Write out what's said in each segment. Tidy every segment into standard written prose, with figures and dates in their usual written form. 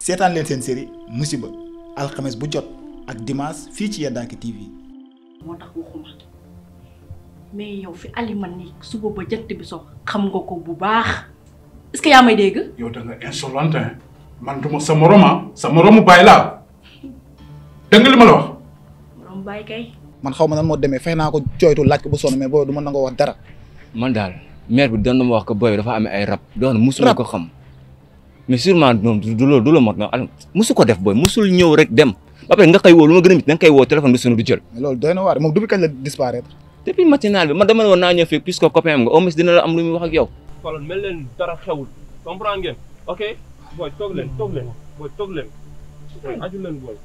seetaan leen seen série Musiba alxames bu jot ak dimanche fii ci Yadaaki TV. moo tax waxuma mais yow fi Alima ni suba ba jant bi so xam nga ko bu baax est-ce que yaa may dégg. yow da nga insolente man duma sa moromu bàyyi laa dégg nga li ma la wax. moromu bàyyi kay. man xaw ma nan moo demee fay naa ko jooytu laaj ko bu sonn mais booy du ma nangoo wax dara. man daal maire bi doon na ma wax ko booy dafa amee ay rab. doon musul ko xam mais sûrement du loolu du la mot na musu ko def booy musul ñëw rek dem ba pare nga koy woo lu ma gën a mit da nga koy woo téléphone bi sunu du jël. mais loolu doy na waar moom depuis kañ la disparaître. depuis matinal bi man dama ne woon naa ñëw fii puisque copain am nga au moins dina la am lu muy wax ak yow. kon mel leen dara xewul comprendre ngeen ok booy toog leen booy toog leen aju leen booy.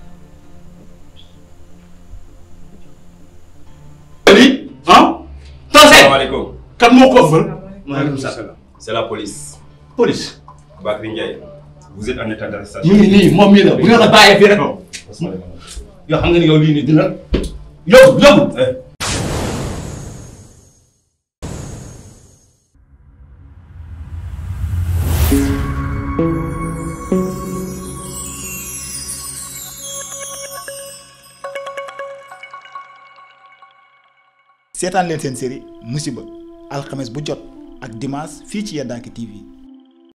lii ah. Asalaamaaleykum. kan moo ko ëmbal. Maaleykum salaam. C'est la police. police. Bakary Ndiaye. Vous êtes en état d'arrestation. ñu ngi nii moom mii la bu ñu la bàyyee fii rek. yoo xam nga ni yow lii nii dina yóbbu. seetaan leen seen série Musiba alxames bu jot ak dimanche fii ci Yadaaki TV.